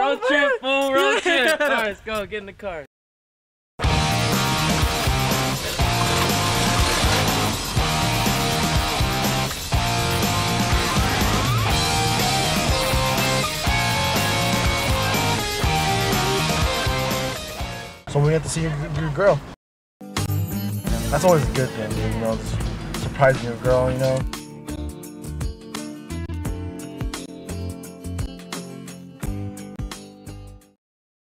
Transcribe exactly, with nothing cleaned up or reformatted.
Road trip, fool, road trip. All right, let's go, get in the car. So we get to see your, your girl. That's always a good thing, dude, you know, just surprising your girl, you know.